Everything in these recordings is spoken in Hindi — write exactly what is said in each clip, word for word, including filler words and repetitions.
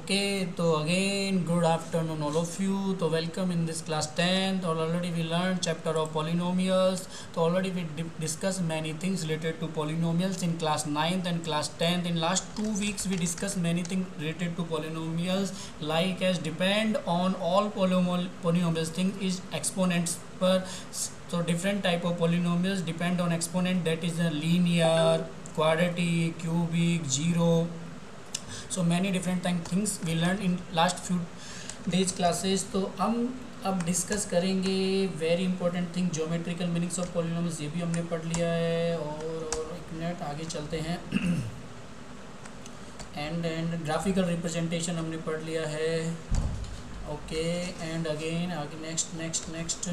Okay, so again, good afternoon, all of you. So welcome in this class tenth. Or already we learned chapter of polynomials. So already we di- discussed many things related to polynomials in class ninth and class tenth. In last two weeks, we discussed many things related to polynomials, like as depend on all polynomial polynomials thing is exponents per. So different type of polynomials depend on exponent, that is a linear, quadratic, cubic, zero. So many different time things we learned in last few days classes. तो हम अब डिस्कस करेंगे very important thing, geometrical meanings of polynomials, ये भी हमने पढ़ लिया है। और और एक मिनट आगे चलते हैं। एंड एंड ग्राफिकल रिप्रेजेंटेशन हमने पढ़ लिया है। ओके, एंड अगेन आगे next next next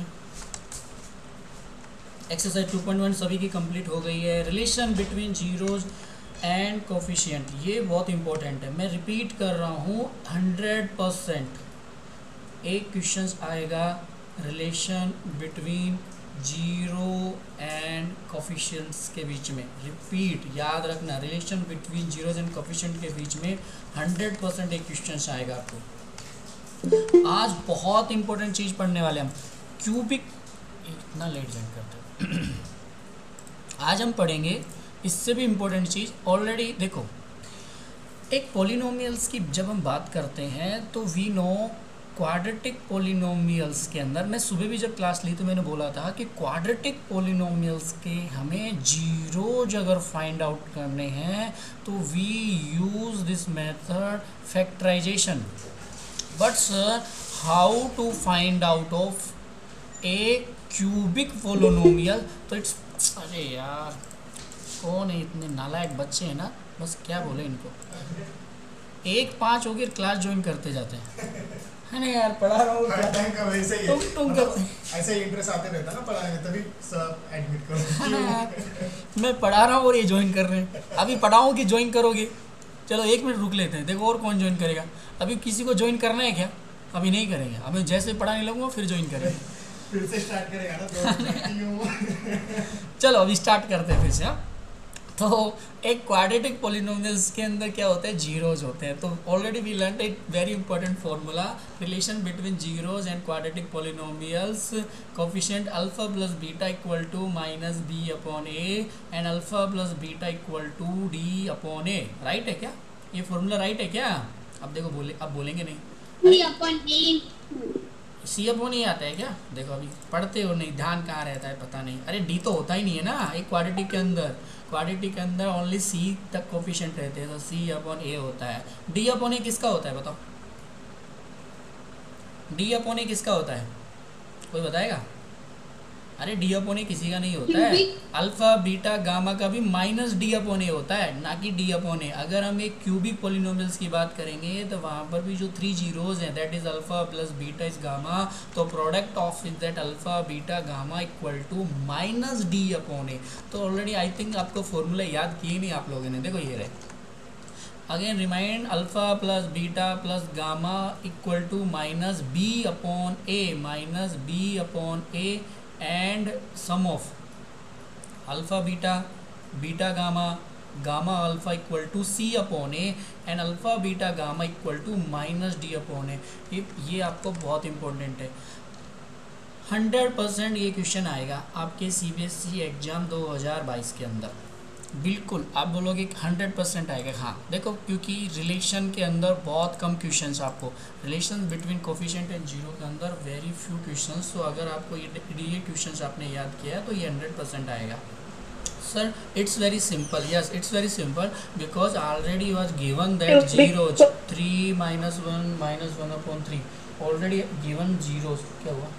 exercise two point one सभी की कंप्लीट हो गई है। Relation between zeros and coefficient, ये बहुत इंपॉर्टेंट है, मैं रिपीट कर रहा हूँ हंड्रेड परसेंट। एक क्वेश्चन आएगा relation between zero and coefficients के बीच में, रिपीट याद रखना, relation between zeros and coefficient के बीच में हंड्रेड परसेंट एक क्वेश्चन आएगा आपको। आज बहुत इंपॉर्टेंट चीज़ पढ़ने वाले हम, क्यूबिक, इतना लेट ज्वाइन करते आज हम पढ़ेंगे इससे भी इम्पोर्टेंट चीज़। ऑलरेडी देखो, एक पॉलिनोमियल्स की जब हम बात करते हैं तो वी नो क्वाड्रेटिक पॉलिनोमियल्स के अंदर, मैं सुबह भी जब क्लास ली तो मैंने बोला था कि क्वाड्रेटिक पॉलिनोमियल्स के हमें जीरोज अगर फाइंड आउट करने हैं तो we use this method factorization. But sir how to find out of a cubic polynomial? तो इट्स, अरे यार कौन है, इतने नालायक बच्चे हैं ना, बस क्या बोले इनको। एक पाँच हो गए क्लास ज्वाइन करते जाते हैं, है ना यार, पढ़ा रहा हूँ तुम तुम करते ऐसे इंटरेस्ट आते रहता ना पढ़ाने में, तभी सब एडमिट करो, है ना यार। मैं पढ़ा रहा हूँ और ये ज्वाइन कर रहे हैं। अभी पढ़ाऊँ कि ज्वाइन करोगे? चलो एक मिनट रुक लेते हैं, देखो और कौन ज्वाइन करेगा। अभी किसी को ज्वाइन करना है क्या? अभी नहीं करेंगे, अभी जैसे पढ़ाने लगूँगा फिर ज्वाइन करेंगे, फिर से स्टार्ट करेगा ना। चलो अभी स्टार्ट करते हैं फिर से। हाँ, तो एक क्वाड्रेटिक पॉलिनोमियल्स के अंदर क्या होता है, जीरोज होते हैं। तो ऑलरेडी वी लर्न एक very important formula, relation between zeros and quadratic polynomials, coefficient alpha plus beta equal to minus B upon A and alpha plus beta equal to D upon A. Right है क्या? ये फॉर्मूला राइट है क्या? अब देखो बोले, अब बोलेंगे नहीं, सी अपॉन ए आता है क्या? देखो अभी पढ़ते हो नहीं, ध्यान कहाँ रहता है पता नहीं। अरे डी तो होता ही नहीं है ना एक क्वाड्रेटिक के अंदर, क्वाड्रेटिक के अंदर ओनली सी तक कोफिशिएंट रहते हैं, तो सी अपॉन ए होता है। डी अपॉन ए किसका होता है बताओ? डी अपॉन ए किसका होता है, कोई बताएगा? अरे डी अपॉन ए किसी का नहीं होता है, अल्फा बीटा गामा का भी माइनस डी अपॉन ए होता है, ना कि डी अपॉन ए। अगर हम एक क्यूबिक पॉलिनोमियल्स की बात करेंगे तो वहाँ पर भी जो थ्री जीरोज हैं, that is alpha plus beta is gamma, तो product of is that alpha beta gamma equal to minus D upon A. तो ऑलरेडी आई थिंक आपको फॉर्मूला याद किए नहीं आप लोगों ने, देखो ये रहे। Again remind, alpha plus beta plus gamma equal to minus B upon A, minus B upon A and sum of alpha beta beta gamma gamma alpha equal to C upon A and alpha beta gamma equal to minus D upon A. ये ये आपको बहुत इंपॉर्टेंट है, हंड्रेड परसेंट ये क्वेश्चन आएगा आपके सीबीएसई एग्जाम दो हज़ार बाईस के अंदर। बिल्कुल आप बोलोगे हंड्रेड परसेंट आएगा। हाँ देखो, क्योंकि रिलेशन के अंदर बहुत कम क्वेश्चंस, आपको relation between coefficient and zero के अंदर वेरी फ्यू क्वेश्चंस। तो अगर आपको ये ये क्वेश्चंस आपने याद किया है तो ये हंड्रेड परसेंट आएगा। Sir it's very simple, yes it's very simple, because already was given that zeros three minus one minus one upon three, already given zeros. क्या हुआ,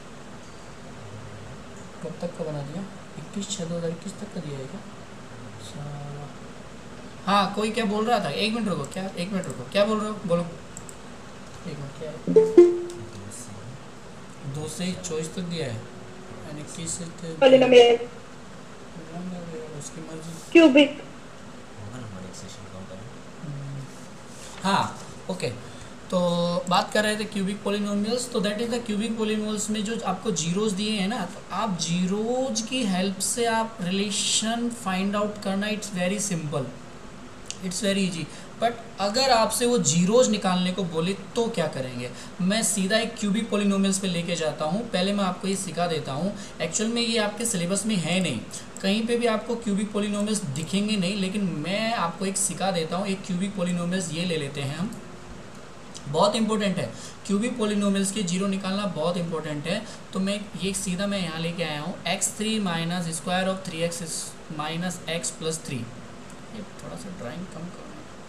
कब तक का बना दिया? इक्कीस छः दो हज़ार इक्कीस तक का दिया है क्या? हाँ कोई क्या बोल रहा था, एक मिनट रुको, क्या एक मिनट रुको, क्या बोल रहे हो, बोलो एक मिनट। क्या है, दो से चौबीस तक दिया है, यानी इक्कीस से उसकी मर्जी, क्यूबिक। हाँ ओके, तो बात कर रहे थे क्यूबिक पॉलिनोमियल्स। तो that is the cubic polynomials में जो आपको जीरोज दिए हैं ना, तो आप जीरोज की हेल्प से आप रिलेशन फाइंड आउट करना, it's very simple, it's very easy. But अगर आपसे वो जीरोज निकालने को बोले तो क्या करेंगे। मैं सीधा एक क्यूबिक पॉलिनोमियल्स पे लेके जाता हूँ। पहले मैं आपको ये सिखा देता हूँ, एक्चुअल में ये आपके सिलेबस में है नहीं, कहीं पे भी आपको क्यूबिक पॉलिनोमियल्स दिखेंगे नहीं, लेकिन मैं आपको एक सिखा देता हूँ। एक क्यूबिक पॉलिनोमियल्स ये ले लेते हैं हम, बहुत इंपॉर्टेंट है क्यूबिक पॉलिनोमियल्स के जीरो निकालना, बहुत इंपॉर्टेंट है। तो मैं ये सीधा मैं यहाँ लेके आया हूँ, x three minus square of three x minus x plus three. ये थोड़ा सा ड्राइंग कम करो,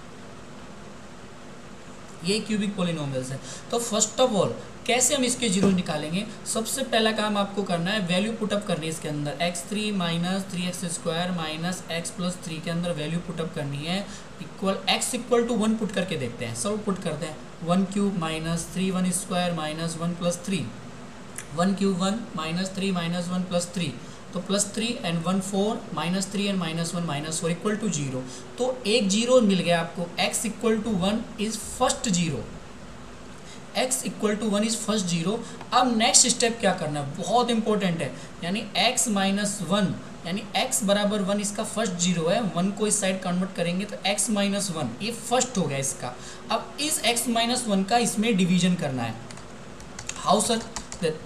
ये क्यूबिक पॉलिनोमियल्स है। तो फर्स्ट ऑफ ऑल कैसे हम इसके जीरो निकालेंगे, सबसे पहला काम आपको करना है वैल्यू पुटअप करनी है इसके अंदर। X three minus three x square minus x plus three के अंदर वैल्यू पुटअप करनी है, equal x equal to one put करके देखते हैं। सब पुट करते हैं, one cube minus three one square minus one plus three, one cube one minus three minus one plus three, तो plus three and one four minus three and minus one minus four equal to zero. तो एक जीरो मिल गया आपको, x equal to one is first zero, x equal to one is first zero. अब नेक्स्ट स्टेप क्या करना है, बहुत इंपॉर्टेंट है, यानी x माइनस वन यानी x बराबर वन इसका फर्स्ट जीरो है, वन को इस साइड कन्वर्ट करेंगे तो x माइनस वन ये फर्स्ट हो गया इसका। अब इस x माइनस वन का इसमें डिवीजन करना है। How sir, that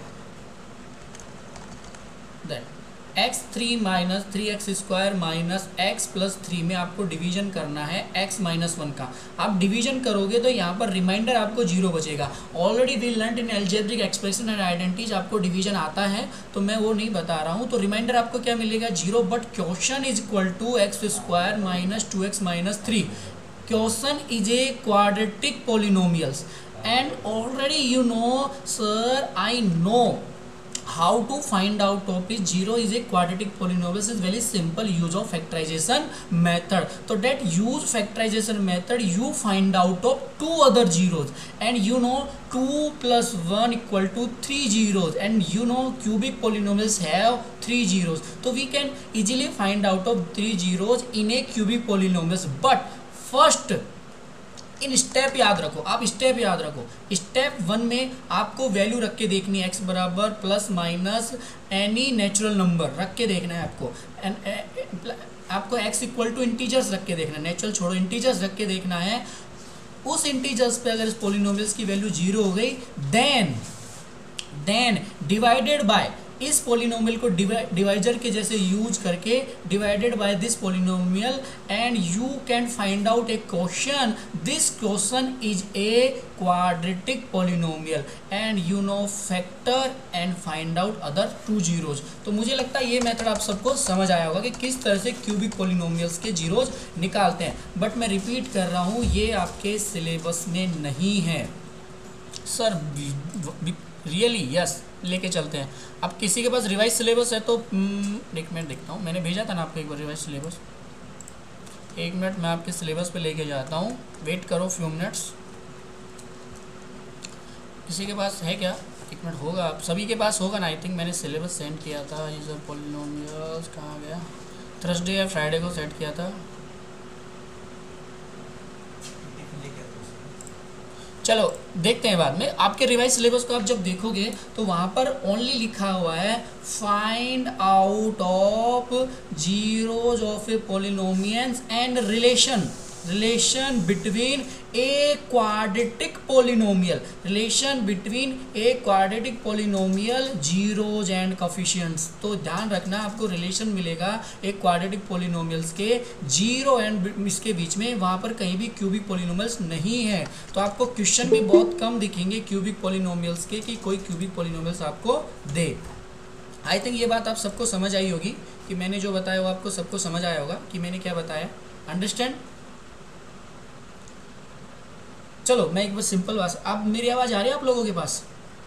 that x three minus three x square minus x plus three में आपको डिवीजन करना है x माइनस वन का। आप डिवीजन करोगे तो यहाँ पर रिमाइंडर आपको जीरो बचेगा। Already we learn in algebraic expression and identities आपको डिवीजन आता है, तो मैं वो नहीं बता रहा हूँ। तो रिमाइंडर आपको क्या मिलेगा, zero, but question is equal to x square minus two x minus three. Question is a quadratic polynomials and already you know sir, I know how to find out of is zero is a quadratic polynomial is very simple, use of factorization method. So that use factorization method you find out of two other zeros and you know two plus one equal to three zeros and you know cubic polynomials have three zeros, so we can easily find out of three zeros in a cubic polynomials. But first इन स्टेप याद रखो, आप स्टेप याद रखो। स्टेप वन में आपको वैल्यू रख के देखनी है, एक्स बराबर plus minus any natural number रख के देखना है आपको। एंड आपको एक्स इक्वल टू इंटीजर्स रख के देखना है, नेचुरल छोड़ो, इंटीजर्स रख के देखना है। उस इंटीजर्स पे अगर इस पोलिनोमियल्स की वैल्यू जीरो हो गई देन देन डिवाइडेड बाय इस पोलिनोमियल को डिवाइजर के जैसे यूज करके divided by this polynomial and you can find out a question. This question is a quadratic polynomial and you know factor and find out other two zeros. तो मुझे लगता है ये मेथड आप सबको समझ आया होगा कि किस तरह से क्यूबिक पोलिनोमियल्स के जीरोज निकालते हैं। बट मैं रिपीट कर रहा हूँ, ये आपके सिलेबस में नहीं है सर, रियली यस, लेके चलते हैं। अब किसी के पास रिवाइज सिलेबस है तो एक मिनट देखता हूँ, मैंने भेजा था ना आपको एक बार रिवाइज सिलेबस, एक मिनट मैं आपके सिलेबस पे लेके जाता हूँ, वेट करो फ्यू मिनट्स। किसी के पास है क्या, एक मिनट होगा, आप सभी के पास होगा ना, आई थिंक मैंने सिलेबस सेंड किया था। ये सर पॉलिनोमियल्स कहाँ गया, थर्सडे या फ्राइडे को सेंड किया था। चलो देखते हैं बाद में। आपके रिवाइज सिलेबस को आप जब देखोगे तो वहाँ पर ओनली लिखा हुआ है find out of zeros of a polynomials and relation relation between a quadratic polynomial relation between a quadratic polynomial zeros and coefficients. तो ध्यान रखना, आपको रिलेशन मिलेगा एक क्वाड्रेटिक पोलिनोमियल्स के जीरो एंड इसके बीच में, वहाँ पर कहीं भी क्यूबिक पोलिनोमियल्स नहीं है। तो आपको क्वेश्चन भी बहुत कम दिखेंगे क्यूबिक पोलिनोमियल्स के कि कोई क्यूबिक पोलिनोमियल्स आपको दे। आई थिंक ये बात आप सबको समझ आई होगी कि मैंने जो बताया वो आपको सबको समझ आया होगा कि मैंने क्या बताया। अंडरस्टैंड? चलो मैं एक बार सिंपल बात, अब मेरी आवाज़ आ रही है आप लोगों के पास?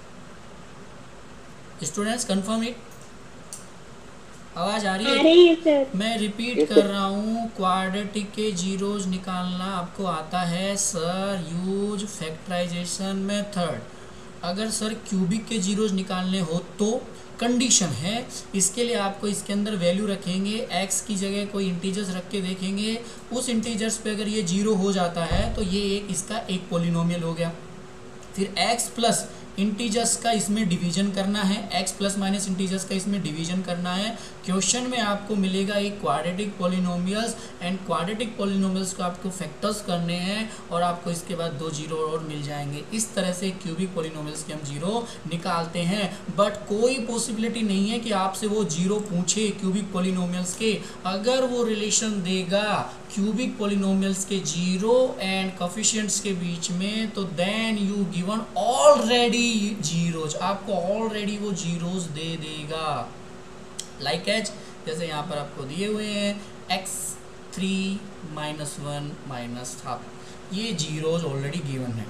स्टूडेंट्स कंफर्म इट, आवाज़ आ रही है? आ रही है सर। मैं रिपीट कर रहा हूँ, क्वाड्रेटिक के जीरोज निकालना आपको आता है सर, यूज फैक्टराइजेशन मेथड। अगर सर क्यूबिक के जीरोज निकालने हो तो कंडीशन है, इसके लिए आपको इसके अंदर वैल्यू रखेंगे, x की जगह कोई इंटीजर्स रख के देखेंगे, उस इंटीजर्स पे अगर ये जीरो हो जाता है तो ये एक इसका एक पोलिनोमियल हो गया। फिर x प्लस इंटीजर्स का इसमें डिवीजन करना है, एक्स प्लस माइनस इंटीजर्स का इसमें डिवीजन करना है। क्वेश्चन में आपको मिलेगा एक quadratic polynomials and quadratic polynomials को आपको फैक्टर्स करने हैं और आपको इसके बाद दो जीरो और मिल जाएंगे। इस तरह से क्यूबिक पॉलिनोमियल्स के हम जीरो निकालते हैं। बट कोई पॉसिबिलिटी नहीं है कि आपसे वो जीरो पूछे क्यूबिक पॉलिनोमियल्स के। अगर वो रिलेशन देगा क्यूबिक पॉलिनोमियल्स के जीरो एंड कोफिशिएंट्स के बीच में, तो then you given already zeros, आपको ऑलरेडी वो जीरोज दे देगा। लाइक एज जैसे यहाँ पर आपको दिए हुए हैं x three minus one minus half, ये जीरोज ऑलरेडी गिवन है।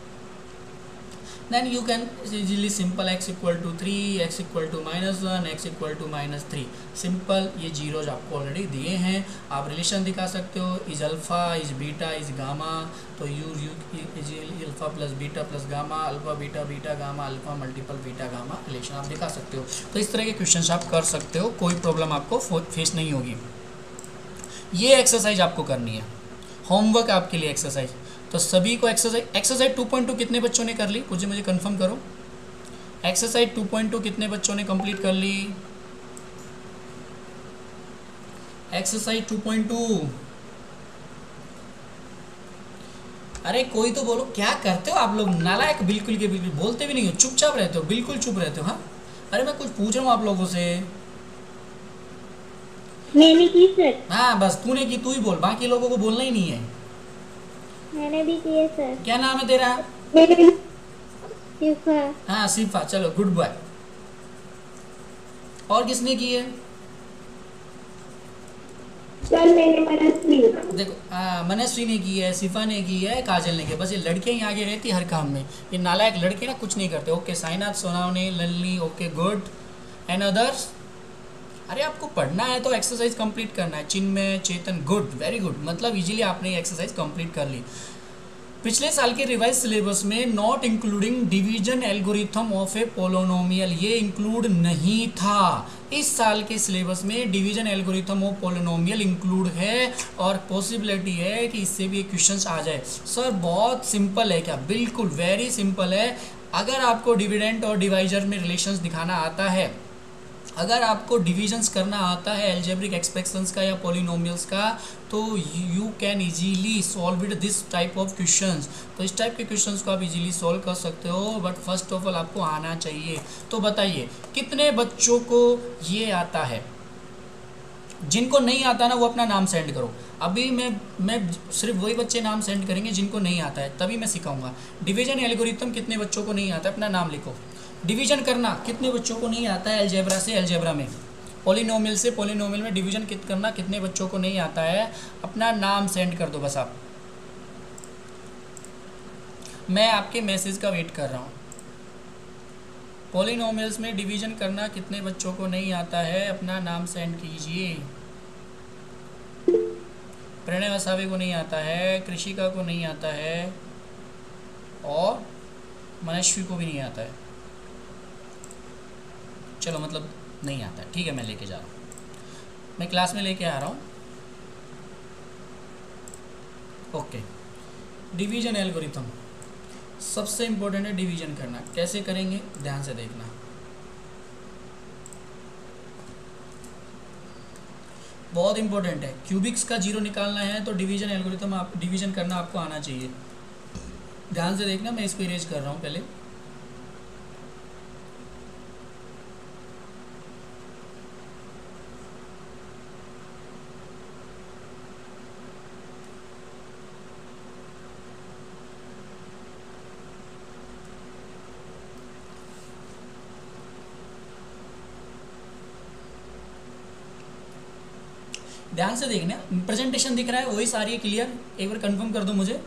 then you can easily simple x equal to three, x equal to minus one, x equal to minus three, simple ये जीरोज आपको ऑलरेडी दिए हैं। आप रिलेशन दिखा सकते हो, is alpha is beta is gamma, तो you you is alpha plus beta plus gamma, alpha beta beta gamma alpha multiple beta gamma relation आप दिखा सकते हो। तो इस तरह के क्वेश्चन आप कर सकते हो, कोई प्रॉब्लम आपको फेस नहीं होगी। ये एक्सरसाइज आपको करनी है, होमवर्क आपके लिए एक्सरसाइज। तो सभी को exercise exercise two point two कितने बच्चों ने कर ली, मुझे मुझे कंफर्म करो। एक्सरसाइज टू पॉइंट टू कितने बच्चों ने कंप्लीट कर ली? एक्सरसाइज टू पॉइंट टू, अरे कोई तो बोलो, क्या करते हो आप लोग? नालायक बिल्कुल के बिल्कुल, बोलते भी नहीं हो, चुपचाप रहते हो, बिल्कुल चुप रहते हो। हाँ अरे मैं कुछ पूछ रहा हूँ आप लोगों से। मैंने की सर। हाँ बस तूने की, तू ही बोल, बाकी लोगों को बोलना ही नहीं है। मैंने भी किए सर। क्या नाम है तेरा? सिफा। हाँ सिफा, चलो गुड बॉय। और किसने की है? सर मैंने मनस्वी। देखो हाँ मनस्वी ने की है, सिफा ने की है, काजल ने की है। बस ये लड़कियां ही आगे रहती हर काम में, ये नालायक लड़के ना कुछ नहीं करते। Okay Sainath, Sonawane, Lalli, okay good and others. अरे आपको पढ़ना है तो एक्सरसाइज कंप्लीट करना है। Chinmay, Chetan, good, very good, मतलब इजीली आपने ये एक्सरसाइज कंप्लीट कर ली। पिछले साल के रिवाइज सिलेबस में not including division algorithm of a polynomial, ये इंक्लूड नहीं था। इस साल के सिलेबस में division algorithm of polynomial include है और पॉसिबिलिटी है कि इससे भी क्वेश्चंस आ जाए। सर बहुत सिंपल है क्या? बिल्कुल वेरी सिंपल है। अगर आपको डिविडेंड और डिवाइजर में रिलेशंस दिखाना आता है, अगर आपको डिविजन्स करना आता है एल्जेब्रिक एक्सप्रेशंस का या पॉलिनोमियल्स का, तो you can easily solve it this type of questions. तो इस टाइप के क्वेश्चंस को आप इजीली सॉल्व कर सकते हो, बट फर्स्ट ऑफ ऑल आपको आना चाहिए। तो बताइए कितने बच्चों को ये आता है? जिनको नहीं आता ना वो अपना नाम सेंड करो। अभी मैं मैं सिर्फ वही बच्चे नाम सेंड करेंगे जिनको नहीं आता है, तभी मैं सिखाऊंगा। डिवीजन एल्गोरिथम कितने बच्चों को नहीं आता है? अपना नाम लिखो। डिवीजन करना कितने बच्चों को नहीं आता है? अलजेब्रा से अलजेब्रा में, पॉलिनोमियल से पॉलिनोमियल में डिवीजन कित करना कितने बच्चों को नहीं आता है? अपना नाम सेंड कर दो बस आप। मैं आपके मैसेज का वेट कर रहा हूँ। पॉलिनोमियल्स में डिवीजन करना कितने बच्चों को नहीं आता है? अपना नाम सेंड कीजिए। प्रणय वसावे को नहीं आता है, कृषिका को नहीं आता है और मनस्वी को भी नहीं आता है। चलो मतलब नहीं आता है, ठीक है, मैं लेके जा रहा हूँ, मैं क्लास में लेके आ रहा हूँ। ओके, डिवीजन एल्गोरिथम सबसे इम्पोर्टेंट है। डिवीजन करना कैसे करेंगे ध्यान से देखना। बहुत इंपॉर्टेंट है। क्यूबिक्स का जीरो निकालना है तो डिवीजन एल्गोरिथम आप डिवीजन करना आपको आना चाहिए। ध्यान से देखना, मैं इसको इरेज कर रहा हूँ पहले। ध्यान से देखना, प्रेजेंटेशन दिख रहा है वही सारी है क्लियर? एक बार कंफर्म कर दो मुझे।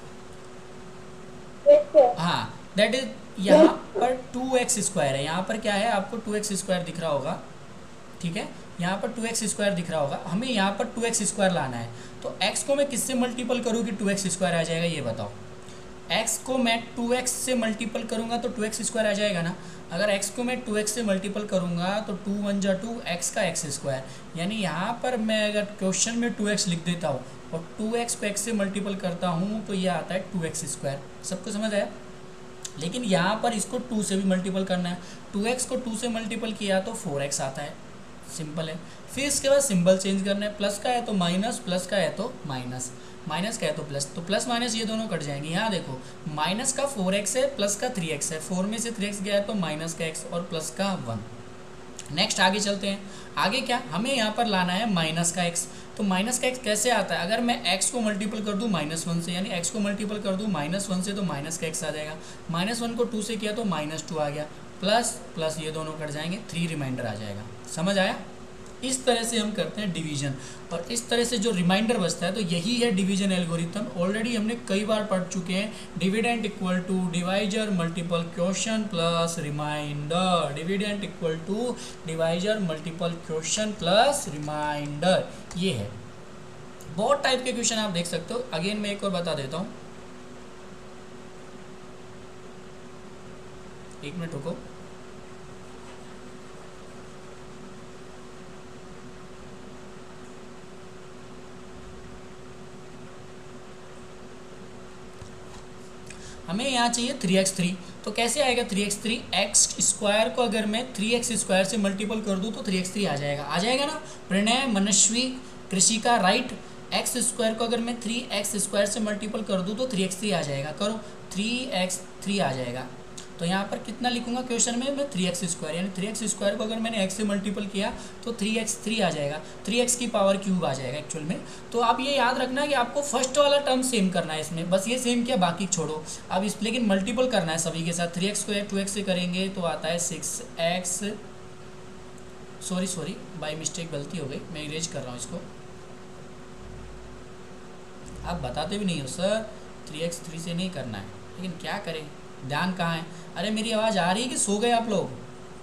हाँ, दैट इज यहाँ पर टू एक्स स्क्वायर है। यहाँ पर क्या है? आपको टू एक्स स्क्वायर दिख रहा होगा, ठीक है? यहाँ पर टू एक्स स्क्वायर दिख रहा होगा। हमें यहाँ पर टू एक्स स्क्वायर लाना है, तो x को मैं किससे मल्टीपल करूँ कि टू एक्स स्क्वायर आ जाएगा? ये बताओ। x को मैं टू एक्स से मल्टीपल करूँगा तो टू एक्स स्क्वायर आ जाएगा ना। अगर x को मैं टू एक्स से मल्टीपल करूँगा तो टू वन जा टू, एक्स का एक्स स्क्वायर, यानी यहाँ पर मैं अगर क्वेश्चन में टू एक्स लिख देता हूँ और टू एक्स को x से मल्टीपल करता हूँ तो ये आता है टू एक्स स्क्वायर। सबको समझ आया? लेकिन यहाँ पर इसको टू से भी मल्टीपल करना है, टू एक्स को टू से मल्टीपल किया तो फोर एक्स आता है, सिंपल है। फिर इसके बाद सिंबल चेंज करना है, प्लस का है तो माइनस, प्लस का है तो माइनस, माइनस का है तो प्लस, तो प्लस माइनस ये दोनों कट जाएंगे। यहाँ देखो माइनस का फोर एक्स है, प्लस का थ्री एक्स है, फोर में से थ्री एक्स गया है तो माइनस का एक्स और प्लस का वन। नेक्स्ट आगे चलते हैं, आगे क्या हमें यहाँ पर लाना है माइनस का एक्स। तो माइनस का एक्स कैसे आता है, अगर मैं एक्स को मल्टीपल कर दूँ माइनस वन से, यानी एक्स को मल्टीपल कर दूँ माइनस वन से तो माइनस का एक्स आ जाएगा, माइनस वन को टू से किया तो माइनस टू आ गया, प्लस प्लस ये दोनों कट जाएंगे, थ्री रिमाइंडर आ जाएगा। समझ आया? इस तरह से हम करते हैं डिवीजन, और इस तरह से जो रिमाइंडर बचता है तो यही है डिवीजन एल्गोरिथम। ऑलरेडी हमने कई बार पढ़ चुके हैं, dividend equal to divisor multiple question plus remainder, dividend equal to divisor multiple question plus remainder, ये है। बहुत टाइप के क्वेश्चन आप देख सकते हो। अगेन मैं एक और बता देता हूँ, एक मिनट रुको। हमें यहाँ चाहिए थ्री एक्स थ्री, तो कैसे आएगा three x three, x square को अगर मैं थ्री एक्स स्क्वायर से मल्टीपल कर दूँ तो थ्री एक्स थ्री आ जाएगा, आ जाएगा ना। Pranay, Manasvi, Krishika, right. X square को अगर मैं थ्री एक्स स्क्वायर से मल्टीपल कर दूँ तो थ्री एक्स थ्री आ जाएगा, करो थ्री एक्स थ्री आ जाएगा। तो यहाँ पर कितना लिखूंगा क्वेश्चन में, मैं थ्री एक्स स्क्वायर, यानी थ्री एक्स स्क्वायर को अगर मैंने एक्स से मल्टीपल किया तो थ्री एक्स थ्री आ जाएगा, थ्री एक्स की पावर क्यूब आ जाएगा एक्चुअल में। तो आप ये याद रखना कि आपको फर्स्ट वाला टर्म सेम करना है इसमें, बस ये सेम किया बाकी छोड़ो। अब इस लेकिन मल्टीपल करना है सभी के साथ, थ्री एक्स को टू एक्स से करेंगे तो आता है six x, sorry sorry by mistake गलती हो गई, मैं इरेज कर रहा हूँ इसको। आप बताते भी नहीं हो सर थ्री एक्स थ्री से नहीं करना है, लेकिन क्या करें, ध्यान कहाँ है। अरे मेरी आवाज़ आ रही है कि सो गए आप लोग?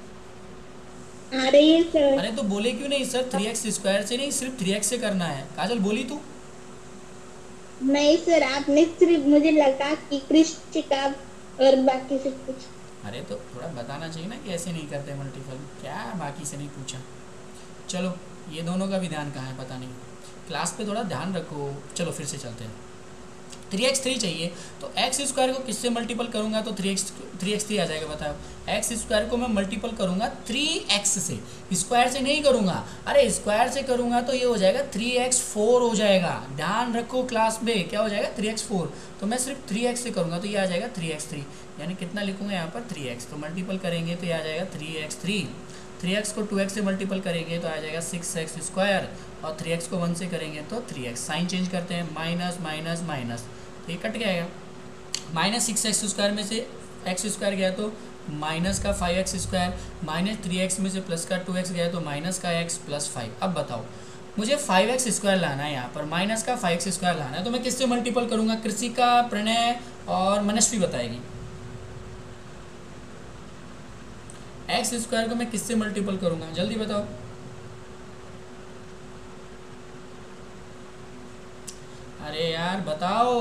आ रही है सर। अरे तो बोले क्यों नहीं सर थ्री एक्स स्क्वायर से नहीं, सिर्फ थ्री एक्स से करना है। काजल बोली तू? नहीं सर, आपने सिर्फ मुझे लगा कि कृषिका और बाकी सब कुछ। अरे तो थोड़ा बताना चाहिए ना कि ऐसे नहीं करते मल्टीपल, क्या बाकी से नहीं पूछा। चलो ये दोनों का भी ध्यान कहाँ है पता नहीं, क्लास पे थोड़ा ध्यान रखो। चलो फिर से चलते हैं। थ्री एक्स थ्री चाहिए तो एक्स स्क्वायर को किससे मल्टीपल करूंगा तो three x three x three आ जाएगा। बताओ, एक्स स्क्वायर को मैं मल्टीपल करूंगा थ्री एक्स से, स्क्वायर से नहीं करूंगा। अरे स्क्वायर से करूंगा तो ये हो जाएगा थ्री एक्स फोर हो जाएगा। ध्यान रखो क्लास में, क्या हो जाएगा थ्री एक्स फोर। तो मैं सिर्फ थ्री एक्स से करूंगा तो ये आ जाएगा थ्री एक्स थ्री, यानी कितना लिखूंगा यहाँ पर थ्री एक्स, तो मल्टीपल करेंगे तो ये आ जाएगा three x three. Three x को टू एक्स से मल्टीपल करेंगे तो आ जाएगा सिक्स एक्स स्क्वायर, और थ्री एक्स को वन से करेंगे तो थ्री एक्स। साइन चेंज करते हैं, माइनस माइनस माइनस, तो ये कट जाएगा। माइनस सिक्स एक्स स्क्वायर में से एक्स स्क्वायर गया तो माइनस का five x square, minus three x में से प्लस का टू एक्स गया तो माइनस का एक्स प्लस फाइव। अब बताओ मुझे फाइव एक्स स्क्वायर लाना है, यहाँ पर माइनस का फाइव एक्स स्क्वायर लाना है, तो मैं किससे मल्टीपल करूँगा? कृषिका, प्रणय और मनस्वी बताएगी। एक्स स्क्वायर को मैं किससे मल्टीपल करूँगा जल्दी बताओ। अरे यार बताओ,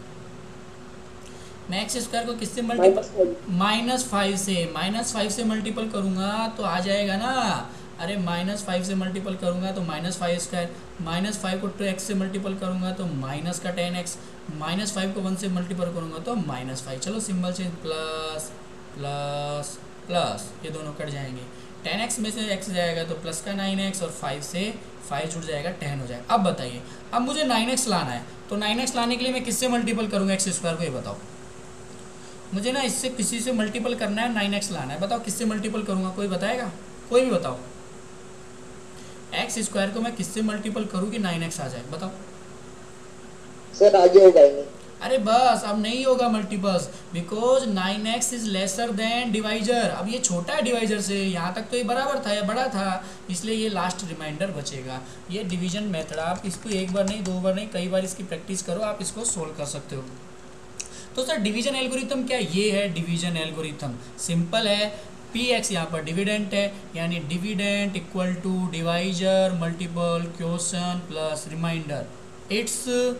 मैं एक्स स्क्वायर को किससे मल्टीपल, माइनस फाइव से, माइनस फाइव से मल्टीपल करूंगा तो आ जाएगा ना। अरे माइनस फाइव से मल्टीपल करूंगा तो minus five square, minus five को टू एक्स से मल्टीपल करूंगा तो माइनस का टेन एक्स, माइनस फाइव को वन से मल्टीपल करूंगा तो माइनस फाइव। चलो symbol change, plus plus plus, ये दोनों कट जाएंगे। टेन एक्स में से एक्स जाएगा तो प्लस का नाइन एक्स, और फाइव से फाइव जुड़ जाएगा, टेन हो जाएगा। अब बताइए, अब मुझे नाइन एक्स लाना है तो नाइन एक्स लाने के लिए मैं किससे मल्टीपल करूँगा एक्स स्क्वायर को, ये बताओ मुझे ना। इससे किसी से मल्टीपल करना है, नाइन एक्स लाना है, बताओ किससे मल्टीपल करूँगा, कोई बताएगा? कोई भी बताओ, एक्स स्क्वायर को मैं किससे मल्टीपल करूँ कि नाइन एक्स आ जाए, बताओ। सर आगे होगा ही नहीं। अरे बस अब नहीं होगा multiples, because nine x is lesser than divisor. अब ये छोटा है डिवाइजर से, यहाँ तक तो ये बराबर था या बड़ा था, इसलिए ये लास्ट रिमाइंडर बचेगा। ये डिवीजन मेथड, आप इसको एक बार नहीं, दो बार नहीं, कई बार इसकी प्रैक्टिस करो, आप इसको सोल्व कर सकते हो। तो सर डिवीजन एल्गोरिथम क्या? ये है डिवीजन एल्गोरिथम, सिंपल है। पी एक्स यहाँ पर डिविडेंट है, यानी dividend equal to divisor multiple question plus remainder, it's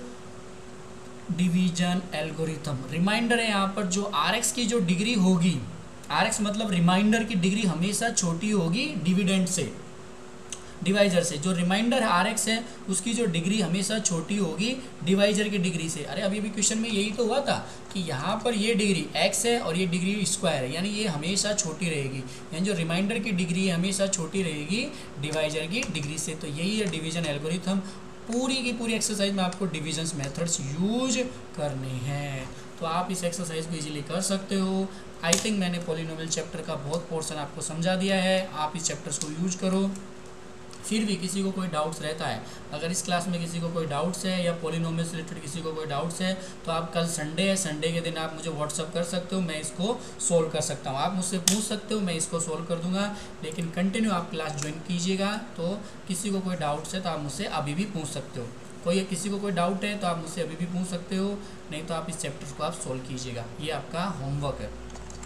division algorithm. Remainder है यहाँ पर, जो आर एक्स की जो डिग्री होगी, आर एक्स मतलब रिमाइंडर की डिग्री हमेशा छोटी होगी डिविडेंट से। डिवाइजर से। जो रिमाइंडर आर एक्स है उसकी जो डिग्री हमेशा छोटी होगी डिवाइजर की डिग्री से। अरे अभी भी क्वेश्चन में यही तो हुआ था कि यहाँ पर ये डिग्री एक्स है और ये डिग्री स्क्वायर है, यानी ये हमेशा छोटी रहेगी, यानी जो रिमाइंडर की डिग्री है हमेशा छोटी रहेगी डिवाइजर की डिग्री से। तो यही है डिवीजन एल्गोरिथम। पूरी की पूरी एक्सरसाइज में आपको डिविजन्स मेथड्स यूज करने हैं, तो आप इस एक्सरसाइज को इजीली कर सकते हो। आई थिंक मैंने पॉलिनोमियल चैप्टर का बहुत पोर्शन आपको समझा दिया है, आप इस चैप्टर्स को यूज करो। फिर भी किसी को कोई डाउट्स रहता है, अगर इस क्लास में किसी को कोई डाउट्स है या पॉलिनोमियल से रिलेटेड किसी को कोई डाउट्स है, तो आप कल संडे है, संडे के दिन आप मुझे व्हाट्सअप कर सकते हो, मैं इसको सोल्व कर सकता हूँ। आप मुझसे पूछ सकते हो, मैं इसको सोल्व कर दूंगा, लेकिन कंटिन्यू आप क्लास ज्वाइन कीजिएगा। तो किसी को कोई डाउट्स है तो आप मुझसे अभी भी पूछ सकते हो, कोई किसी को कोई डाउट है तो आप मुझसे अभी भी पूछ सकते हो, नहीं तो आप इस चैप्टर को आप सोल्व कीजिएगा। ये आपका होमवर्क है।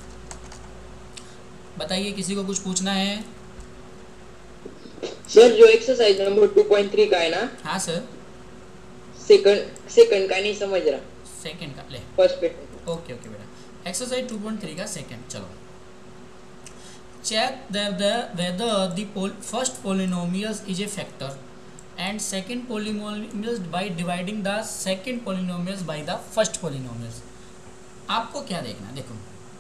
बताइए किसी को कुछ पूछना है? सर जो exercise number two point three का है ना, हाँ सर, सेकंड सेकंड का नहीं समझ रहा, सेकंड का ले, फर्स्ट पे। ओके ओके बेटा, एक्सरसाइज टू पॉइंट थ्री का सेकंड। चलो, check whether the first polynomials is a factor and second polynomials by dividing the second polynomials by the first polynomials. आपको क्या देखना, देखो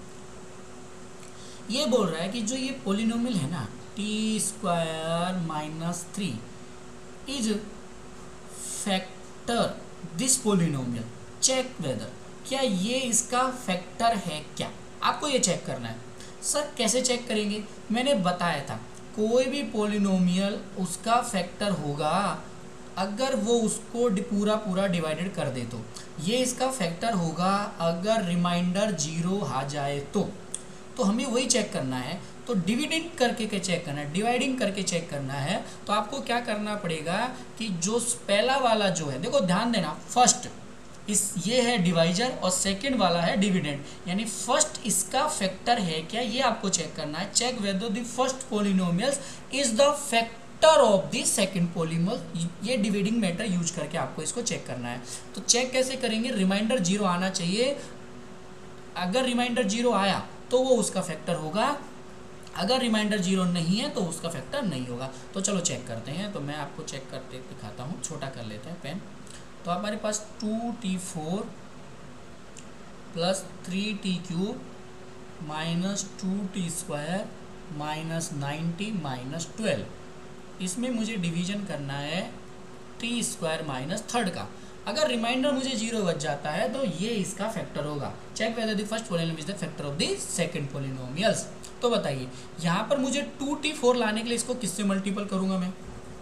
ये बोल रहा है कि जो ये पॉलिनोमियल है ना t square minus three is factor this polynomial, check whether, क्या ये इसका फैक्टर है क्या, आपको ये चेक करना है। सर कैसे चेक करेंगे? मैंने बताया था कोई भी पॉलिनोमियल उसका फैक्टर होगा अगर वो उसको पूरा पूरा डिवाइडेड कर दे, तो ये इसका फैक्टर होगा अगर रिमाइंडर जीरो आ जाए तो तो हमें वही चेक करना है। तो डिविडेंड करके के चेक करना है, डिवाइडिंग करके चेक करना है। तो आपको क्या करना पड़ेगा कि जो पहला वाला जो है, देखो ध्यान देना, फर्स्ट इस ये है डिवाइजर और सेकंड वाला है डिविडेंड, यानी फर्स्ट इसका फैक्टर है क्या, ये आपको चेक करना है। Check whether the first polynomials is the factor of the second polynomial, ये डिवाइडिंग मेथड यूज करके आपको इसको चेक करना है। तो चेक कैसे करेंगे? रिमाइंडर जीरो आना चाहिए, अगर रिमाइंडर जीरो आया तो वो उसका फैक्टर होगा, अगर रिमाइंडर जीरो नहीं है तो उसका फैक्टर नहीं होगा। तो चलो चेक करते हैं, तो मैं आपको चेक करके दिखाता हूँ, छोटा कर लेते हैं पेन। तो हमारे पास two t four plus three t cube minus two t square minus nine t minus twelve, इसमें मुझे डिवीजन करना है टी स्क्वायर माइनस थर्ड का। अगर रिमाइंडर मुझे जीरो बच जाता है तो ये इसका फैक्टर होगा। Check whether the first polynomial is the factor of the second polynomials. तो बताइए यहाँ पर मुझे टू टी फोर लाने के लिए इसको किससे मल्टीपल करूंगा मैं?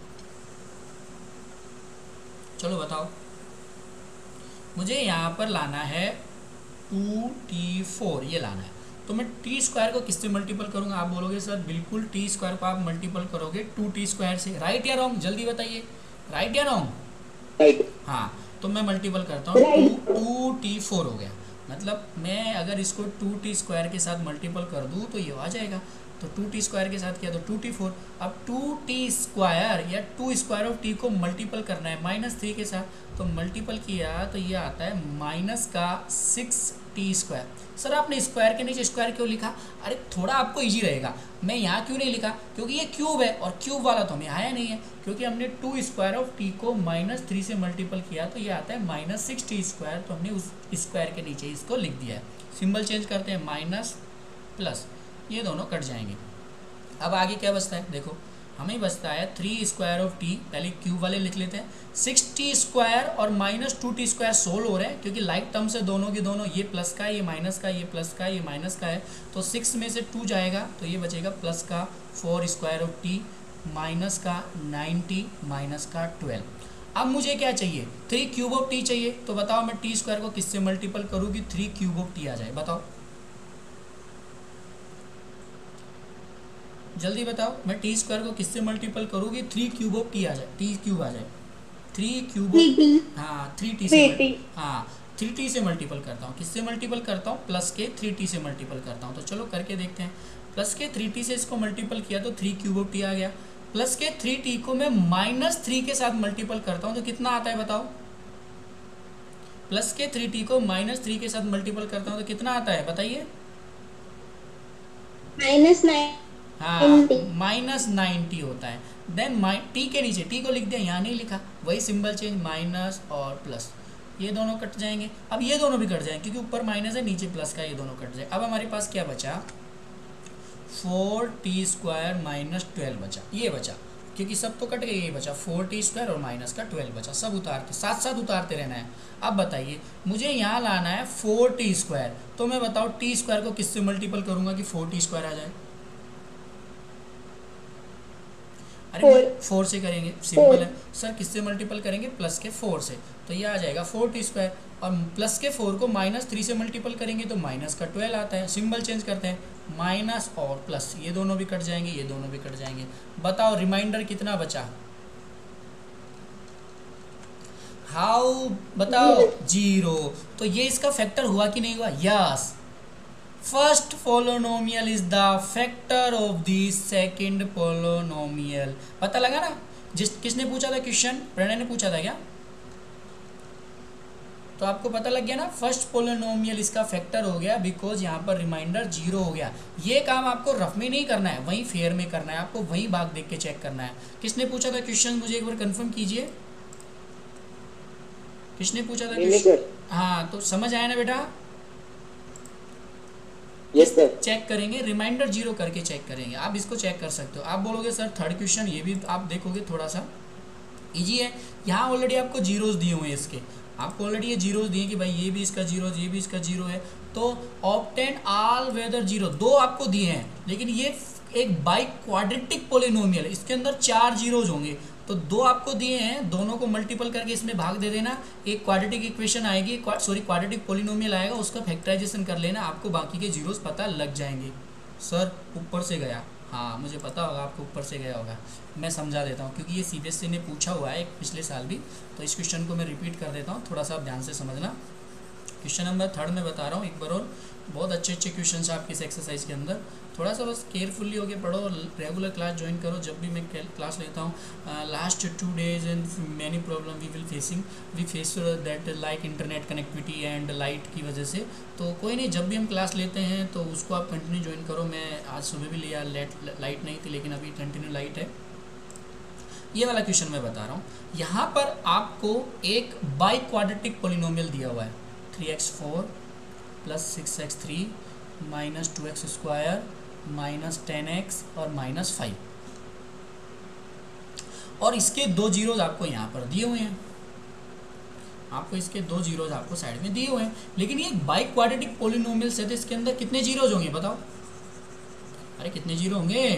चलो बताओ, मुझे यहाँ पर लाना है टू टी फोर, ये लाना है, तो मैं टी स्क्वायर को किससे मल्टीपल करूंगा? आप बोलोगे सर बिल्कुल टी स्क्वायर को आप मल्टीपल करोगे टू टी स्क्वायर से, राइट या रॉन्ग? जल्दी बताइए, राइट या रॉन्ग? राइट। हाँ, तो मैं मल्टीपल करता हूँ, टू टी फोर हो गया, मतलब मैं अगर इसको टू टी स्क्वायर के साथ मल्टीपल कर दूँ तो ये आ जाएगा। तो टू टी स्क्वायर के साथ किया तो टू टी फोर। अब टू टी स्क्वायर या टू स्क्वायर ऑफ टी को मल्टीपल करना है माइनस थ्री के साथ, तो मल्टीपल किया तो ये आता है माइनस का सिक्स टी स्क्वायर। सर आपने स्क्वायर के नीचे स्क्वायर क्यों लिखा? अरे थोड़ा आपको इजी रहेगा, मैं यहाँ क्यों नहीं लिखा? क्योंकि ये क्यूब है और क्यूब वाला तो हमें आया नहीं है, क्योंकि हमने टू स्क्वायर ऑफ टी को माइनस थ्री से मल्टीपल किया तो ये आता है माइनस सिक्स टी स्क्वायर, तो हमने उस स्क्वायर के नीचे इसको लिख दिया है। सिंबल चेंज करते हैं, माइनस प्लस, ये दोनों कट जाएंगे। अब आगे क्या बचता है? देखो हमें बचता है थ्री स्क्वायर ऑफ टी, पहले क्यूब वाले लिख लेते हैं, सिक्स टी स्क्वायर और minus two t square solve हो रहे हैं, क्योंकि लाइक टर्म से दोनों के दोनों, ये प्लस का ये माइनस का, ये प्लस का ये माइनस का है, तो सिक्स में से टू जाएगा तो ये बचेगा प्लस का four square of t minus का नाइन्टी माइनस का ट्वेल्व। अब मुझे क्या चाहिए? थ्री क्यूब ऑफ टी चाहिए, तो बताओ मैं टी स्क्वायर को किससे मल्टीपल करूँ कि थ्री क्यूब ऑफ टी आ जाए? बताओ जल्दी बताओ, मैं टी स्क्वायर को किससे मल्टीपल करूँगी? थ्री क्यूब ऑफ टी आ जाए, टी क्यूब आ जाए, थ्री क्यूब ऑफ, हाँ थ्री टी से, हाँ थ्री टी से मल्टीपल करता हूँ, किससे मल्टीपल करता हूँ? प्लस के थ्री टी से मल्टीपल करता हूँ। तो चलो करके देखते हैं, प्लस के थ्री टी से इसको मल्टीपल किया तो थ्री क्यूब ऑफ टी आ गया, प्लस के थ्री टी को मैं माइनस थ्री के साथ मल्टीपल करता हूँ तो कितना आता है बताओ? प्लस के थ्री टी को माइनस थ्री के साथ मल्टीपल करता हूँ तो कितना आता है बताइए? माइनस नाइन हाँ माइनस नाइन्टी होता है। देन माइ टी के नीचे टी को लिख दिया, यहाँ नहीं लिखा, वही सिंबल चेंज, माइनस और प्लस, ये दोनों कट जाएंगे। अब ये दोनों भी कट जाएंगे क्योंकि ऊपर माइनस है नीचे प्लस का, ये दोनों कट जाए। अब हमारे पास क्या बचा, four t square minus twelve बचा, ये बचा, क्योंकि सब तो कट गए, ये बचा फोर टी स्क्वायर और माइनस का ट्वेल्व बचा। सब उतारते साथ साथ उतारते रहना है। अब बताइए मुझे यहाँ लाना है फोर टी स्क्वायर, तो मैं बताओ टी स्क्वायर को किससे मल्टीपल करूँगा कि फोर टी स्क्वायर आ जाए? अरे फोर से करेंगे, सिंपल है सर। किससे मल्टीपल करेंगे? प्लस के फोर से, तो ये आ जाएगा फोर टी स्क्वायर। और प्लस के फोर को माइनस थ्री से मल्टीपल करेंगे तो माइनस का ट्वेल्व आता है। सिंबल चेंज करते हैं, माइनस और प्लस, ये दोनों भी कट जाएंगे, ये दोनों भी कट जाएंगे। बताओ रिमाइंडर कितना बचा? हाउ, बताओ, जीरो। तो ये इसका फैक्टर हुआ कि नहीं हुआ? Yes, first polynomial is the factor of the second polynomial. पता लगा ना? जिस किसने पूछा था क्वेश्चन? प्रणय ने पूछा था क्या? तो आपको पता लग गया ना, फर्स्ट पोलोनोमियल इसका फैक्टर हो गया बिकॉज यहाँ पर रिमाइंडर जीरो हो गया। ये काम आपको रफ में नहीं करना है, वहीं फेयर में करना है, आपको वहीं भाग देख के चेक करना है। किसने पूछा था क्वेश्चन? मुझे एक बार कंफर्म कीजिए, किसने पूछा था क्वेश्चन? हाँ, तो समझ आया ना बेटा? Yes sir. चेक करेंगे, रिमाइंडर जीरो करके चेक करेंगे। आप इसको चेक कर सकते हो। आप बोलोगे सर थर्ड क्वेश्चन, ये भी आप देखोगे थोड़ा सा इजी है। यहाँ ऑलरेडी आपको जीरोस दिए हुए हैं, इसके आपको ऑलरेडी ये जीरोस दिए कि भाई ये भी इसका जीरो, ये भी इसका जीरो है। तो ऑब्टेन ऑल वेदर जीरो, दो आपको दिए हैं, लेकिन ये एक बाई क्वाड्रेटिक पोलिनोमियल है, इसके अंदर चार जीरोज होंगे। तो दो आपको दिए हैं, दोनों को मल्टीपल करके इसमें भाग दे देना। एक क्वाड्रेटिक इक्वेशन आएगी, सॉरी क्वाड्रेटिक पोलिनोमियल आएगा, उसका फैक्टराइजेशन कर लेना, आपको बाकी के जीरोस पता लग जाएंगे। सर ऊपर से गया, हाँ मुझे पता होगा आपको ऊपर से गया होगा, मैं समझा देता हूँ क्योंकि ये सी बी एस ई ने पूछा हुआ है एक पिछले साल भी, तो इस क्वेश्चन को मैं रिपीट कर देता हूँ, थोड़ा सा आप ध्यान से समझना। क्वेश्चन नंबर थर्ड में बता रहा हूँ एक बार और, बहुत अच्छे अच्छे क्वेश्चन हैं आपके इस एक्सरसाइज के अंदर। थोड़ा सा बस केयरफुली होके पढ़ो और रेगुलर क्लास ज्वाइन करो जब भी मैं क्लास लेता हूँ। Last two days and many problem we will facing we face that like internet connectivity and light की वजह से। तो कोई नहीं, जब भी हम क्लास लेते हैं तो उसको आप कंटिन्यू ज्वाइन करो। मैं आज सुबह भी लिया, लाइट नहीं थी लेकिन अभी कंटिन्यू लाइट है। ये वाला क्वेश्चन मैं बता रहा हूँ, यहाँ पर आपको एक बाई क्वाड्रेटिक पोलिनोमियल दिया हुआ है, three x four plus six x three minus two x square minus ten x और माइनस फाइव, और इसके दो जीरोज आपको यहाँ पर दिए हुए हैं, आपको इसके दो जीरोज आपको साइड में दिए हुए हैं। लेकिन ये बाई क्वाड्रेटिक पोलिनोमियल से तो इसके अंदर कितने जीरोज होंगे बताओ? अरे कितने जीरो होंगे?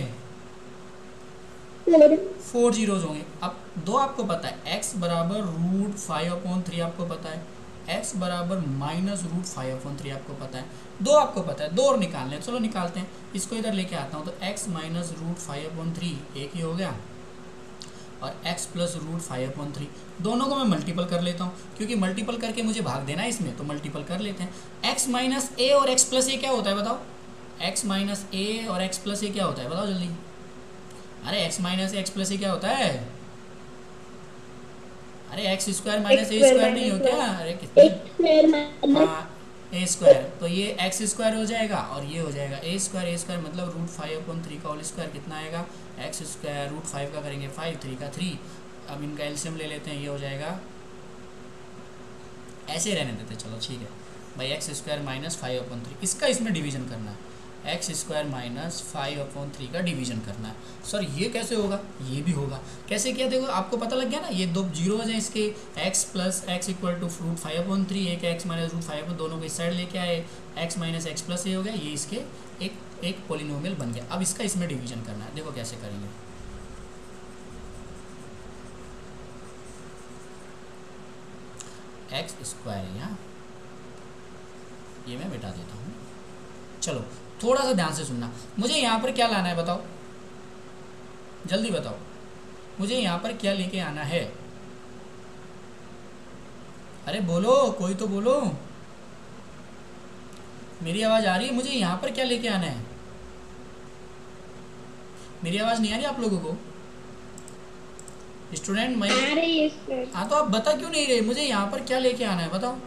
फोर जीरोज होंगे। अब दो आपको पता है, x बराबर रूट फाइव अपॉन थ्री आपको पता है, x बराबर minus root five upon three आपको पता है, दो आपको पता है, दो और निकालने हैं। चलो निकालते हैं, इसको इधर लेके आता हूँ। तो x minus root five upon three एक ही हो गया, और x plus root five upon three, दोनों को मैं मल्टीपल कर लेता हूँ क्योंकि मल्टीपल करके मुझे भाग देना है इसमें, तो मल्टीपल कर लेते हैं। x माइनस ए और x प्लस ए क्या होता है बताओ? x माइनस ए और x प्लस ए क्या होता है बताओ जल्दी? अरे x minus x plus a क्या होता है? अरे x square minus a square नहीं हो क्या? अरे कितने, हाँ ए स्क्वायर, तो ये एक्स स्क्वायर हो जाएगा और ये हो जाएगा ए स्क्वायर। ए स्क्वायर मतलब रूट फाइव अपॉन थ्री का होल स्क्वायर कितना आएगा? एक्स स्क्वायर रूट फाइव का करेंगे फाइव, थ्री का थ्री। अब इनका एलसीएम ले लेते हैं, ये हो जाएगा, ऐसे रहने देते चलो ठीक है भाई, x square minus five upon three, इसका इसमें डिवीजन करना है, x square minus five upon three का डिवीजन करना है। सर ये कैसे होगा? ये भी होगा। कैसे किया देखो, आपको पता लग गया ना, ये दो जीरो हैं इसके, x plus x equal to root five upon three, एक एक्स माइनस रूट फाइव, दोनों को इस साइड लेके आए, x minus x plus a हो गया, ये इसके एक एक पोलिनोमियल बन गया। अब इसका इसमें डिवीजन करना है, देखो कैसे करेंगे। एक्स स्क्वायर है यहाँ, ये मैं मिटा देता हूँ। चलो थोड़ा सा ध्यान से सुनना, मुझे यहाँ पर क्या लाना है बताओ, जल्दी बताओ, मुझे यहाँ पर क्या लेके आना है? अरे बोलो, कोई तो बोलो, मेरी आवाज़ आ रही है? मुझे यहाँ पर क्या लेके आना है? मेरी आवाज़ नहीं आ रही आप लोगों को? स्टूडेंट मैं, हाँ तो आप बता क्यों नहीं रहे? मुझे यहाँ पर क्या लेके आना है बताओ?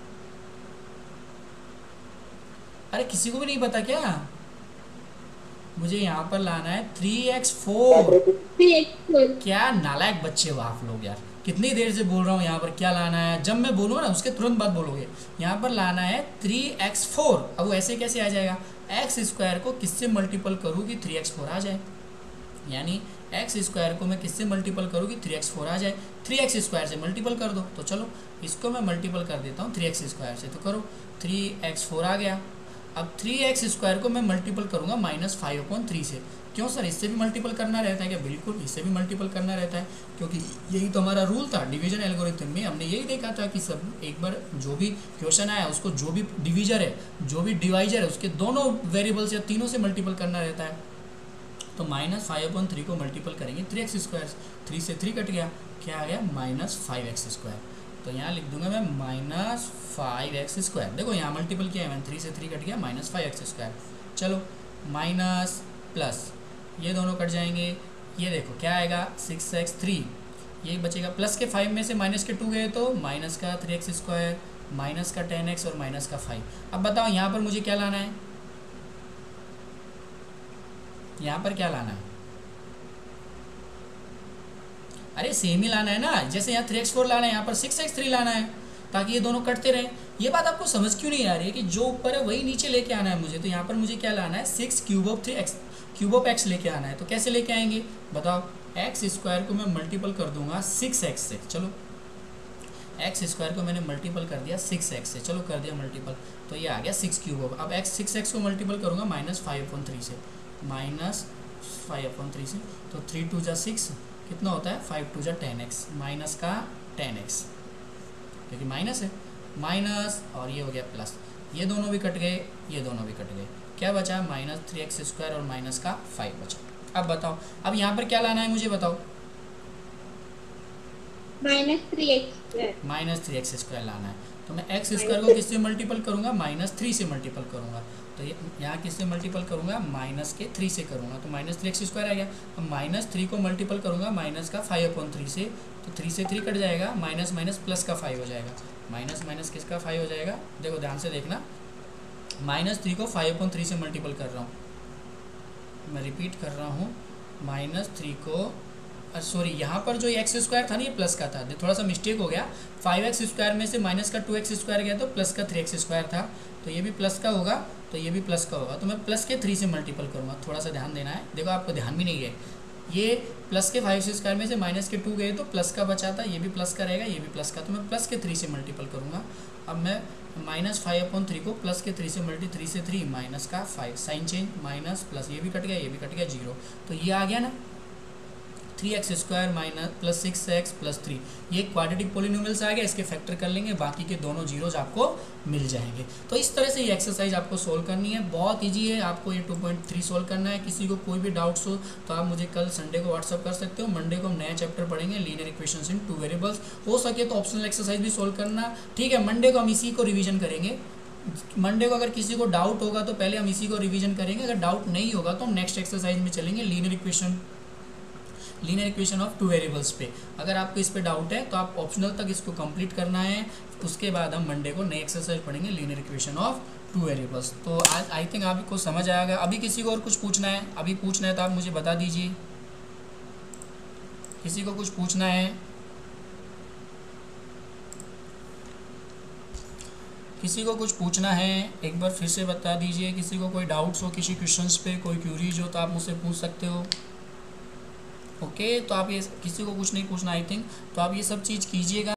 अरे किसी को भी नहीं पता क्या? मुझे यहाँ पर लाना है three x four. Three x four. क्या नालायक बच्चे हो आप लोग यार, कितनी देर से बोल रहा हूँ यहाँ पर क्या लाना है, जब मैं बोलूँगा ना उसके तुरंत बाद बोलोगे। यहाँ पर लाना है थ्री एक्स फोर। अब वो ऐसे कैसे आ जाएगा, एक्स स्क्वायर को किससे मल्टीपल करूँ कि थ्री एक्स फोर आ जाए, यानी एक्स स्क्वायर को मैं किससे मल्टीपल करूँ कि थ्री एक्स फोर आ जाए, थ्री एक्स स्क्वायर से मल्टीपल कर दो। तो चलो इसको मैं मल्टीपल कर देता हूँ थ्री एक्स स्क्वायर से, तो करो थ्री एक्स फोर आ गया। अब थ्री एक्स स्क्वायर को मैं मल्टीपल करूँगा माइनस फाइव अपॉन थ्री से। क्यों सर, इससे भी मल्टीपल करना रहता है क्या? बिल्कुल इससे भी मल्टीपल करना रहता है, क्योंकि यही तो हमारा रूल था डिवीजन एल्गोरिथम में। हमने यही देखा था कि सब एक बार जो भी क्वेश्चन आया उसको जो भी डिवीजर है जो भी डिवाइजर है उसके दोनों वेरिएबल्स या तीनों से मल्टीपल करना रहता है। तो माइनस फाइव अपॉन थ्री को मल्टीपल करेंगे थ्री एक्स स्क्वायर, थ्री से थ्री कट गया, क्या आ गया माइनस फाइव एक्स स्क्वायर। तो यहाँ लिख दूंगा मैं माइनस फाइव एक्स स्क्वायर। देखो यहाँ मल्टीपल किया है मैंने, थ्री से थ्री कट गया माइनस फाइव एक्स स्क्वायर। चलो माइनस प्लस ये दोनों कट जाएंगे, ये देखो क्या आएगा सिक्स एक्स थ्री, ये बचेगा प्लस के फाइव में से माइनस के टू गए तो माइनस का थ्री एक्स स्क्वायर, माइनस का टेन एक्स और माइनस का फाइव। अब बताओ यहाँ पर मुझे क्या लाना है, यहाँ पर क्या लाना है? अरे सेम ही लाना है ना, जैसे यहाँ थ्री एक्स फोर लाना है यहाँ पर सिक्स एक्स थ्री लाना है, ताकि ये दोनों कटते रहें। ये बात आपको समझ क्यों नहीं आ रही है कि जो ऊपर है वही नीचे लेके आना है मुझे। तो यहाँ पर मुझे क्या लाना है, six cube of three x cube of x लेके आना है। तो कैसे लेके आएंगे बताओ, एक्स स्क्वायर को मैं मल्टीपल कर दूंगा सिक्स एक्स से। चलो एक्स स्क्वायर को मैंने मल्टीपल कर दिया सिक्स एक्स से, चलो कर दिया मल्टीपल, तो ये आ गया सिक्स क्यूब ऑफ। अब एक्स सिक्स एक्स को मल्टीपल करूँगा माइनस फाइव अपॉन थ्री से, माइनस फाइव अपॉन थ्री से, तो थ्री टू जा सिक्स कितना होता है, फाइव टू जा टेन एक्स, माइनस का टेन एक्स क्योंकि माइनस है, माइनस और ये हो गया प्लस, ये दोनों भी कट गए, ये दोनों भी कट गए, क्या बचा माइनस थ्री एक्स स्क्वायर और माइनस का फाइव बचा। अब बताओ अब यहाँ पर क्या लाना है मुझे बताओ, minus three x square, minus three x square लाना है। तो मैं एक्स स्क्वायर को किससे मल्टीपल करूँगा, माइनस थ्री से मल्टीपल करूँगा। तो ये यहाँ किससे मल्टीपल करूँगा, माइनस के थ्री से करूँगा, तो माइनस थ्री एक्स स्क्वायर आ गया। अब माइनस थ्री को मल्टीपल करूँगा माइनस का फाइव अपॉन थ्री से, तो थ्री से थ्री कट जाएगा, माइनस माइनस प्लस का फाइव हो जाएगा, माइनस माइनस किसका फाइव हो जाएगा, देखो ध्यान से देखना, माइनस थ्री को फाइव अपॉन थ्री से मल्टीपल कर रहा हूँ, मैं रिपीट कर रहा हूँ, माइनस थ्री को सॉरी यहाँ पर जो एक्स स्क्वायर था ना ये प्लस का था, थोड़ा सा मिस्टेक हो गया, फाइव एक्स स्क्वायर में से माइनस का टू एक्स स्क्वायर गया तो प्लस का थ्री एक्स स्क्वायर था, तो ये भी प्लस का होगा, तो ये भी प्लस का होगा, तो मैं प्लस के थ्री से मल्टीपल करूँगा, थोड़ा सा ध्यान देना है। देखो आपको ध्यान भी नहीं है, ये प्लस के फाइव स्क्वायर में से माइनस के टू गए तो प्लस का बचा था, ये भी प्लस का रहेगा, ये भी प्लस का, तो मैं प्लस के थ्री से मल्टीपल करूँगा। अब मैं माइनस फाइव अपॉन थ्री को प्लस के थ्री से मल्टी, थ्री से थ्री माइनस का five, sign change, minus plus, ये भी कट गया, ये भी कट गया, जीरो, तो ये आ गया ना three x square minus plus six x plus three, ये क्वाड्रेटिक पोलिनोमियल्स आ गया, इसके फैक्टर कर लेंगे, बाकी के दोनों जीरोज आपको मिल जाएंगे। तो इस तरह से ये एक्सरसाइज आपको सोल्व करनी है, बहुत इजी है, आपको ये टू पॉइंट थ्री सोल्व करना है। किसी को कोई भी डाउट्स हो तो आप मुझे कल संडे को व्हाट्सअप कर सकते हो, मंडे को हम नया चैप्टर पढ़ेंगे linear equations in two variables, हो सके तो ऑप्शनल एक्सरसाइज भी सोल्व करना, ठीक है। मंडे को हम इसी को रिविजन करेंगे, मंडे को अगर किसी को डाउट होगा तो पहले हम इसी को रिविजन करेंगे, अगर डाउट नहीं होगा तो हम नेक्स्ट एक्सरसाइज में चलेंगे linear equation linear equation of two variables पे। अगर आपको इस पे डाउट है तो आप ऑप्शनल तक इसको कंप्लीट करना है, उसके बाद हम मंडे को नई एक्सरसाइज पढ़ेंगे linear equation of two variables. तो आज आई थिंक आपको समझ आएगा। अभी किसी को और कुछ पूछना है, अभी पूछना है तो आप मुझे बता दीजिए, किसी को कुछ पूछना है, किसी को कुछ पूछना है एक बार फिर से बता दीजिए। किसी को कोई डाउट्स हो किसी क्वेश्चंस पे, कोई क्यूरीज हो तो आप मुझसे पूछ सकते हो। ओके okay, तो आप ये किसी को कुछ नहीं पूछना आई थिंक, तो आप ये सब चीज़ कीजिएगा।